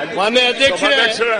ಮಾನ್ಯ ಅಧ್ಯಕ್ಷರೇ,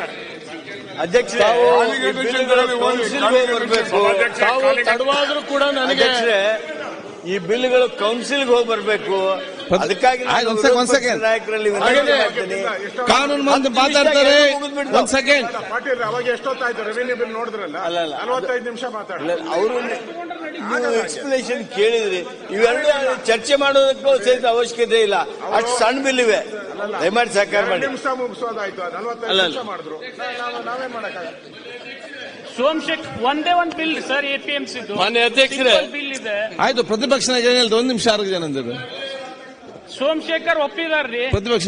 ತಾವು ತಡವಾದ್ರೂ ಕೂಡ ನನಗೆ ಈ ಬಿಲ್ಗಳು ಕೌನ್ಸಿಲ್ಗೆ ಹೋಗಿ ಬರಬೇಕು. ಅದಕ್ಕಾಗಿ ನಾಯಕರಲ್ಲಿ ಕಾನೂನು ಮಂದಿ ಮಾತಾಡ್ತಾರೆ. ಒಂದ್ ಸೆಕೆಂಡ್ ಪಾಟೀಲ್, ಅವಾಗ ಎಷ್ಟೊತ್ತಾಯ್ತು ರೆವಿನ್ಯೂ ಬಿಲ್ ನೋಡಿದ್ರಲ್ಲ? 45 ನಿಮಿಷ ಮಾತಾಡ. ಅವರು ಎಕ್ಸ್ಪ್ಲನೇಷನ್ ಕೇಳಿದ್ರಿ. ಇವೆರಡು ಚರ್ಚೆ ಮಾಡೋದಕ್ಕೂ ಸಹಿತ ಅವಶ್ಯಕತೆ ಇಲ್ಲ. ಅಷ್ಟು ಸಣ್ಣ ಬಿಲ್ ಇವೆ. ದಯಮಾಡಿ ಸಹಕಾರ ಮಾಡಿ. ನಿಮಿಷ ಮುಗಿಸೋದಾಯ್ತು, 45 ನಿಮಿಷ ಮಾಡಿದ್ರು. ನಾವೇನ್ ಮಾಡಕ್ಕಾಗಲ್ಲ. ಸೋಮಶೇಖರ್ ಒಂದೇ ಒಂದು ಬಿಲ್ ಸರ್, ಎಪಿಎಂಸಿ ಮಾನ್ಯ ಅಧ್ಯಕ್ಷರೇ, ಬಿಲ್ ಇದೆ. ಆಯ್ತು, ಪ್ರತಿಪಕ್ಷ ನಾಯಕ ಏನಿಲ್ಲ, 1 ನಿಮಿಷ 6 ಜನ ಅಂದರು. ಸೋಮಶೇಖರ್ ಒಪ್ಪಿದಾರ್ರಿ. ಪ್ರತಿಪಕ್ಷ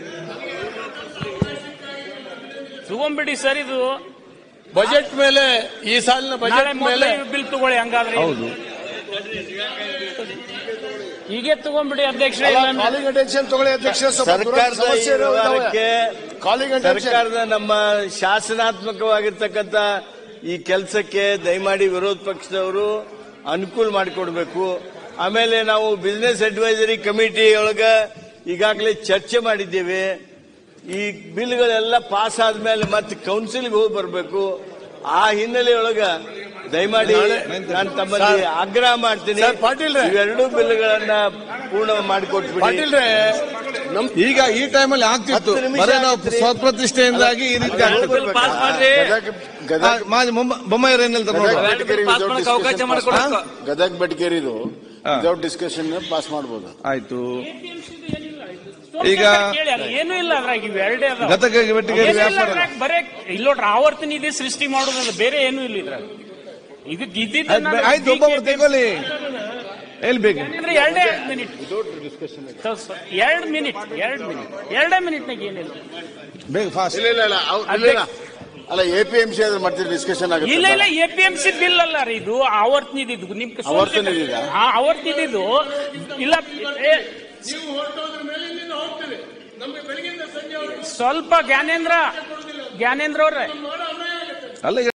ತಗೊಂಡ್ಬಿಡಿ ಸರ್, ಇದು ಬಜೆಟ್ ಮೇಲೆ, ಈ ಸಾಲಿನ ಬಜೆಟ್ ಮೇಲೆ ಬಿಲ್ ತಗೊಳ್ಳಿ. ಹಂಗಾದ್ರೆ ಹೌದು, ಹೀಗೆ ತಗೊಂಡ್ಬಿಡಿ ಅಧ್ಯಕ್ಷರೇ. ಕಾಲಿಂಗ್ ಅಟೆನ್ಷನ್ ತಗೊಳ್ಳಿ ಅಧ್ಯಕ್ಷ. ಸರ್ಕಾರದ ನಮ್ಮ ಶಾಸನಾತ್ಮಕವಾಗಿರ್ತಕ್ಕಂಥ ಈ ಕೆಲಸಕ್ಕೆ ದಯಮಾಡಿ ವಿರೋಧ ಪಕ್ಷದವರು ಅನುಕೂಲ ಮಾಡಿಕೊಡ್ಬೇಕು. ಆಮೇಲೆ ನಾವು ಬಿಸಿನೆಸ್ ಅಡ್ವೈಸರಿ ಕಮಿಟಿ ಒಳಗ ಈಗಾಗಲೇ ಚರ್ಚೆ ಮಾಡಿದ್ದೇವೆ. ಈ ಬಿಲ್ಗಳೆಲ್ಲ ಪಾಸ್ ಆದ್ಮೇಲೆ ಮತ್ತೆ ಕೌನ್ಸಿಲ್ಗೆ ಹೋಗಿ ಬರಬೇಕು. ಆ ಹಿನ್ನೆಲೆಯೊಳಗ ದಯಮಾಡಿ ನಾನು ತಮ್ಮಲ್ಲಿ ಆಗ್ರಹ ಮಾಡ್ತೀನಿ, ಇವೆರಡೂ ಬಿಲ್ಗಳನ್ನ ಪೂರ್ಣ ಮಾಡಿಕೊಟ್ಬಿಡಿ. ಈಗ ಈ ಟೈಮಲ್ಲಿ ಆಗ್ತಿತ್ತು, ಬರೀ ನಾವು ಸ್ವಪ್ರತಿಷ್ಠೆಯಿಂದಾಗಿ ಈ ರೀತಿ ಬೊಮ್ಮಾಯಿರು ಏನ್ ಹೇಳ್ತಾರೆ ಗದಗ ಬೆಟಗೇರಿದು ವಿತೌಟ್ ಡಿಸ್ಕಷನ್ ಪಾಸ್ ಮಾಡಬಹುದು. ಆಯ್ತು, ಈಗ ಏನು ಇಲ್ಲ ಅದ್ರಾಗ, ಇವೆರಡೇ ಗದಗ ಬೆಟಗೇರಿ ವ್ಯಾಪಾರ ಬರೇ ಇಲ್ಲೋಟ್ರ ಆವರ್ತನ ಇದೆ ಸೃಷ್ಟಿ ಮಾಡೋದಲ್ಲ, ಬೇರೆ ಏನೂ ಇಲ್ಲ ಇದ್ರಾಗ. ಆಯ್ತು, ಒಬ್ಬೊಬ್ರು ತಗೊಳ್ಳಿ. ಎಲ್ಲಿ ಬೇಕು? ಎರಡೇ ಮಿನಿಟ್ನಾಗ ಏನಿಲ್ಲ, ಬೇಗ ಫಾಸ್ಟ್. ಅಲ್ಲ, ಎಪಿಎಂಸಿ ಆದ್ರೆ ಮಾಡ್ತೀರಿ ಡಿಸ್ಕಷನ್ ಆಗುತ್ತೆ. ಇಲ್ಲ ಇಲ್ಲ, ಎಪಿಎಂಸಿ ಬಿಲ್ ಅಲ್ಲ ರೀ ಇದು, ಆವರ್ತನಿದ್ದು. ನಿಮ್ಗೆ ಆವರ್ತನಿದ್ದು ಇಲ್ಲ. ಸ್ವಲ್ಪ ಜ್ಞಾನೇಂದ್ರ ಅವ್ರೆ ಅಲ್ಲ.